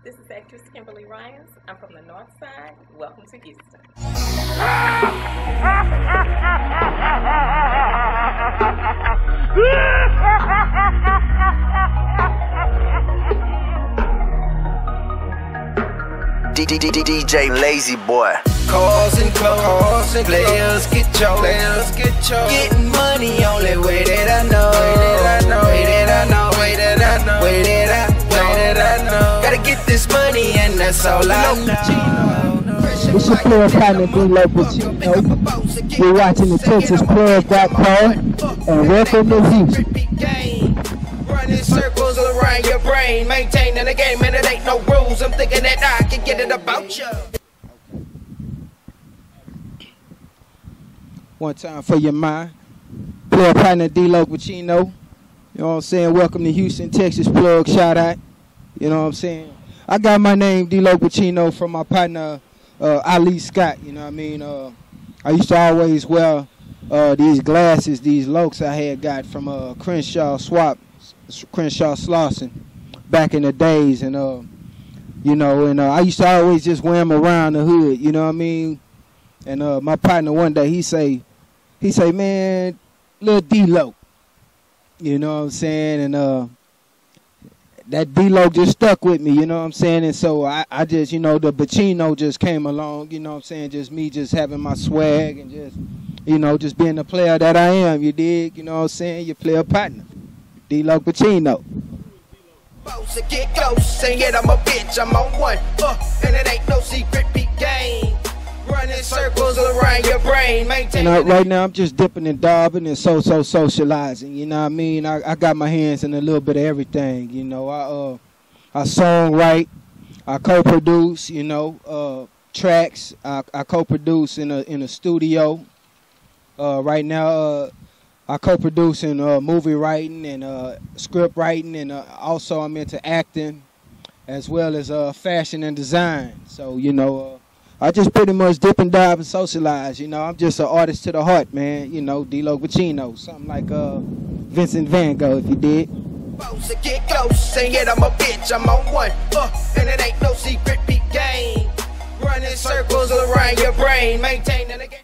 This is actress Kimberly Ryans. I'm from the North Side. Welcome to Houston. DJ Lazy Boy. Cars and cars and players get your getting money only way that I know. Way that I know. Gotta get this money and that's all I know. It's your player partner D-Lo Pacino. You're watching the TexasPlug.com and welcome to Houston. Running circles around your brain, maintaining the game and it ain't no rules. I'm thinking that I can get it about you. One time for your mind. Player partner D-Lo Pacino. You know what I'm saying? Welcome to Houston, Texas Plug. Shout out. You know what I'm saying? I got my name D-Lo Pacino from my partner Ali Scott. You know what I mean? I used to always wear these glasses, these Lokes I had got from Crenshaw Slauson back in the days, and you know, and I used to always just wear them around the hood. You know what I mean? And my partner one day he say, man, little D-Lo. You know what I'm saying? And that D-Lo just stuck with me, you know what I'm saying? And so I just, you know, the Pacino just came along, you know what I'm saying? Just me just having my swag and just, you know, just being the player that I am, you dig? You know what I'm saying? Your player partner, D-Lo Pacino. Boss get ghost, and yet I'm a bitch, I'm on one. And it ain't no secret big game. Running circles around your brain, maintaining. Right now I'm just dipping and dabbing and socializing, you know what I mean? I got my hands in a little bit of everything, you know. I songwrite, I co-produce, you know, tracks. I co-produce in a studio. Right now I co-produce in movie writing and script writing, and also I'm into acting as well as fashion and design. So, you know, I just pretty much dip and dive and socialize. You know, I'm just an artist to the heart, man. You know, D-Lo Pacino, something like Vincent Van Gogh, if you did. Boss get ghost, and yet I'm a bitch, I'm on one. And it ain't no secret big game. Running circles around your brain, maintaining the game.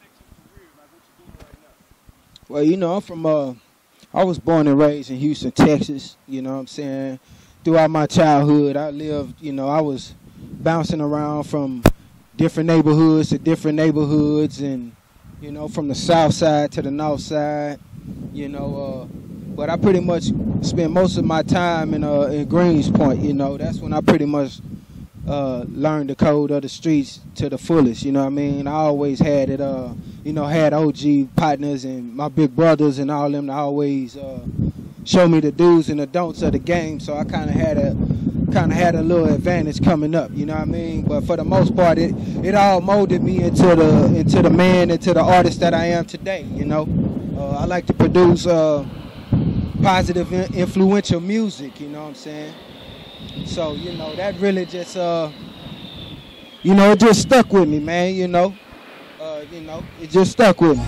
Well, you know, I'm from, I was born and raised in Houston, Texas. You know what I'm saying? Throughout my childhood, I lived, you know, I was bouncing around from different neighborhoods to different neighborhoods, and, you know, from the south side to the north side, you know, but I pretty much spent most of my time in Greens Point. You know, that's when I pretty much learned the code of the streets to the fullest. You know what I mean? I always had it, you know, had OG partners and my big brothers and all them to always show me the do's and the don'ts of the game, so I kind of had a little advantage coming up, you know what I mean? But for the most part, it all molded me into the man, into the artist that I am today, you know? I like to produce positive, influential music, you know what I'm saying? So, you know, that really just, you know, it just stuck with me, man, you know? You know, it just stuck with me.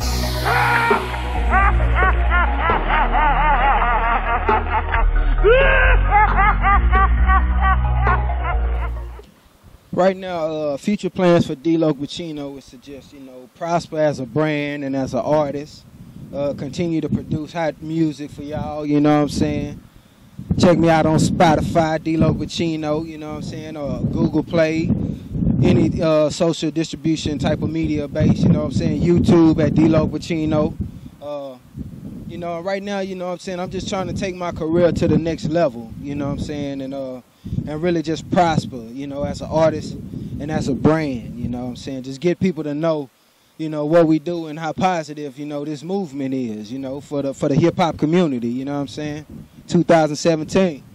Right now, future plans for D-Lo Pacino is to just, you know, prosper as a brand and as an artist. Continue to produce hot music for y'all, you know what I'm saying? Check me out on Spotify, D-Lo Pacino, you know what I'm saying? Or Google Play, any social distribution type of media base, you know what I'm saying? YouTube at D-Lo Pacino. You know, right now, you know what I'm saying, I'm just trying to take my career to the next level, you know what I'm saying, and really just prosper, you know, as an artist and as a brand, you know what I'm saying. Just get people to know, you know, what we do and how positive, you know, this movement is, you know, for the hip-hop community, you know what I'm saying, 2017.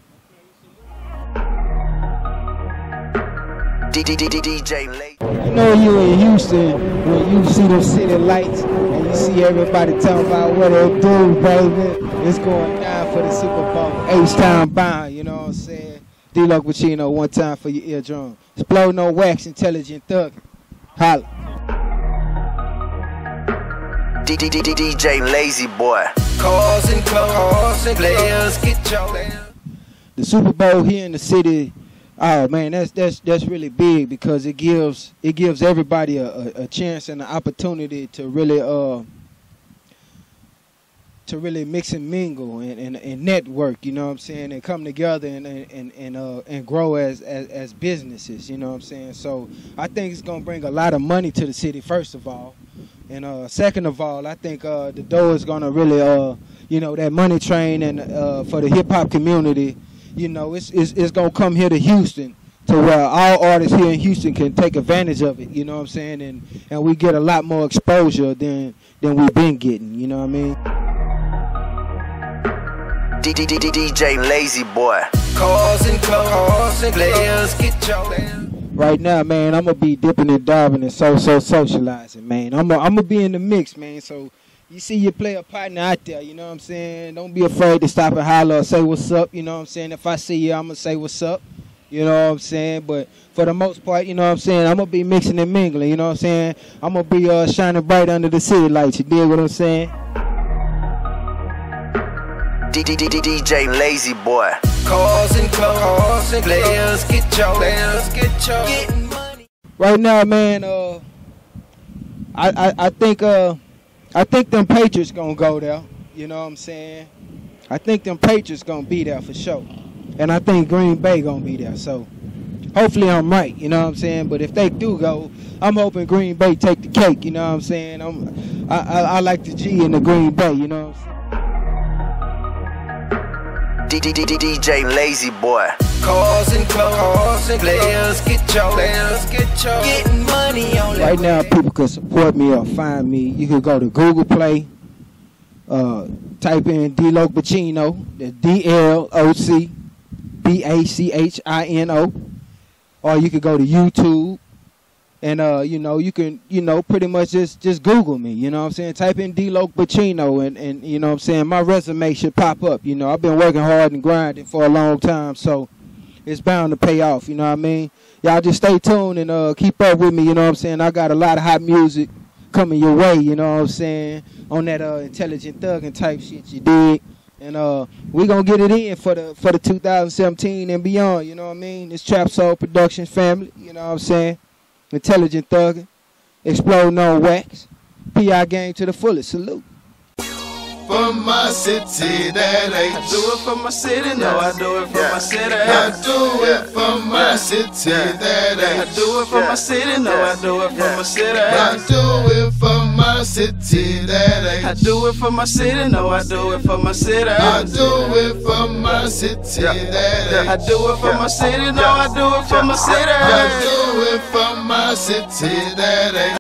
DJ Lazy. You know, you in Houston when you see the city lights and you see everybody talking about what they do, baby. It's going down for the Super Bowl. H-Town bound, you know what I'm saying? D-Lo Pacino, one time for your eardrum. Explode no wax, intelligent thug. Holla. DJ Lazy Boy. Cars and players get your. The Super Bowl here in the city Oh man, that's really big because it gives everybody a chance and an opportunity to really mix and mingle and network, you know what I'm saying, and come together and grow as businesses, you know what I'm saying. So I think it's gonna bring a lot of money to the city, first of all, and second of all, I think the door is gonna really that money train and for the hip hop community. You know, it's gonna come here to Houston, to where all artists here in Houston can take advantage of it. You know what I'm saying, and we get a lot more exposure than we've been getting. You know what I mean? DJ Lazy Boy. Cars and players, get your. Right now, man, I'm gonna be dipping and diving and so socializing, man. I'm gonna be in the mix, man. So. You see your player partner out there, you know what I'm saying? Don't be afraid to stop and holler or say what's up, you know what I'm saying? If I see you, I'm going to say what's up, you know what I'm saying? But for the most part, you know what I'm saying, I'm going to be mixing and mingling, you know what I'm saying? I'm going to be shining bright under the city lights, you dig what I'm saying? DJ Lazy Boy. Cars and players, get your getting money. Right now, man, I think them Patriots gonna go there, you know what I'm saying? I think them Patriots gonna be there for sure. And I think Green Bay gonna be there. So hopefully I'm right, you know what I'm saying? But if they do go, I'm hoping Green Bay take the cake, you know what I'm saying? I like the G in the Green Bay, you know what I'm saying? DJ Lazy Boy. Cars and players, get your getting money on. Right now, people can support me or find me. You can go to Google Play, type in D-Loc Bachino, that's DLOCBACHINO, or you can go to YouTube, and you can pretty much just Google me. You know what I'm saying? Type in D-Loc Bachino, and you know what I'm saying, my resume should pop up. You know, I've been working hard and grinding for a long time, so it's bound to pay off, you know what I mean? Y'all just stay tuned and keep up with me, you know what I'm saying? I got a lot of hot music coming your way, you know what I'm saying? On that intelligent thugging type shit, you dig? And we gonna get it in for the 2017 and beyond, you know what I mean? It's Trap Soul Productions family, you know what I'm saying? Intelligent thugging, exploding on wax, PI game to the fullest, salute. For my city, that ain't. I do it for my city, no, I do it for my city. I do it for my city, that ain't. I do it for my city, no, I do it for my city. I do it for my city, that ain't. I do it for my city, no, I do it for my city. I do it for my city, that ain't. I do it for my city, no, I do it for my city. I do it for my city, that ain't.